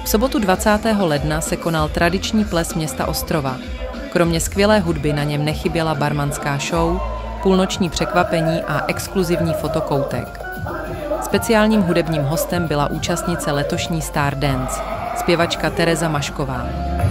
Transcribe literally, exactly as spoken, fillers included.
V sobotu dvacátého ledna se konal tradiční ples města Ostrova. Kromě skvělé hudby na něm nechyběla barmanská show, půlnoční překvapení a exkluzivní fotokoutek. Speciálním hudebním hostem byla účastnice letošní Star Dance, zpěvačka Tereza Mašková.